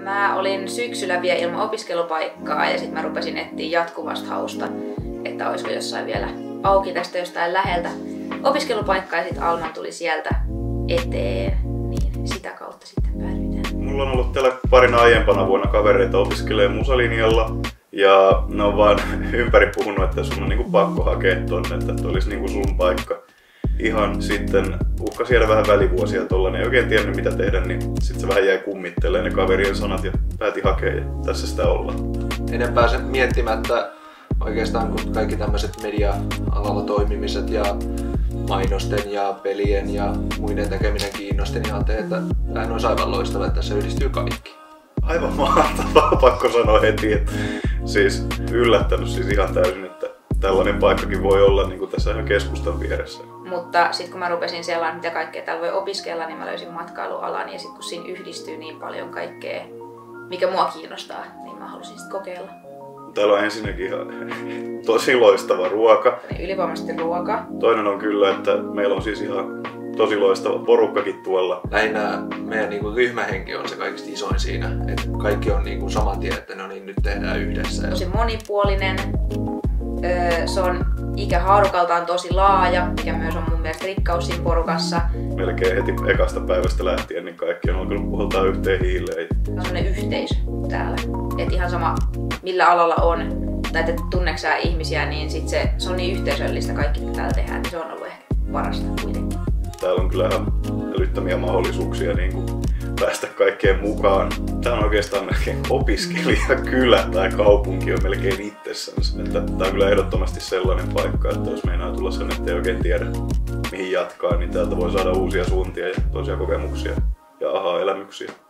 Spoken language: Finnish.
Mä olin syksyllä vielä ilman opiskelupaikkaa ja sitten mä rupesin etsiä jatkuvasta hausta, että olisiko jossain vielä auki tästä jostain läheltä opiskelupaikkaa ja sitten Alman tuli sieltä eteen, niin sitä kautta sitten päädytään. Mulla on ollut täällä parina aiempana vuonna kavereita opiskelee musalinjalla ja ne on vaan ympäri puhunut, että sun on niinku pakko hakea tonne, että olisi niinku sun paikka. Ihan sitten uhkasi jäädä vähän välivuosia tolla, niin ei oikein tiennyt mitä tehdä, niin sitten se vähän jäi kummittelee ne kaverien sanat ja päätin hakea ja tässä sitä ollaan. Enempää sen miettimättä oikeastaan kun kaikki tämmöiset media-alalla toimimiset ja mainosten ja pelien ja muiden tekeminen kiinnosti, niin ajattelin, että tämä olisi aivan loistava, että tässä yhdistyy kaikki. Aivan mahtavaa, pakko sanoa heti, että siis yllättänyt siis ihan täysin, että tällainen paikkakin voi olla niin kuin tässä ihan keskustan vieressä. Mutta sitten kun mä rupesin seuraamaan, mitä kaikkea täällä voi opiskella, niin mä löysin matkailualan ja sitten kun siinä yhdistyy niin paljon kaikkea, mikä mua kiinnostaa, niin mä halusin sitten kokeilla. Täällä on ensinnäkin ihan tosi loistava ruoka. Ylivoimaisesti ruoka. Toinen on kyllä, että meillä on siis ihan tosi loistava porukkakin tuolla. Lähinnä meidän ryhmähenki on se kaikista isoin siinä, että kaikki on saman tien, että no niin, nyt tehdään yhdessä. Tosi monipuolinen. Se on ikähaarukaltaan tosi laaja, mikä myös on mun mielestä rikkaus siinä porukassa. Melkein heti ekasta päivästä lähtien niin kaikki on alkanut puhaltaa yhteen hiileen. Se on sellainen yhteisö täällä. Et ihan sama millä alalla on, tai että tunneeko sä ihmisiä, niin sit se on niin yhteisöllistä kaikki mitä täällä tehdään, niin se on ollut ehkä parasta kuitenkin. Täällä on kyllä ihan älyttömiä mahdollisuuksia niin kuin päästä kaikkeen mukaan. Tää on oikeastaan melkein opiskelijakylä tai kaupunki on melkein itsessänsä. Että tää on kyllä ehdottomasti sellainen paikka, että jos meinaa tulla sen, ettei oikein tiedä mihin jatkaa, niin täältä voi saada uusia suuntia ja toisia kokemuksia ja aha-elämyksiä.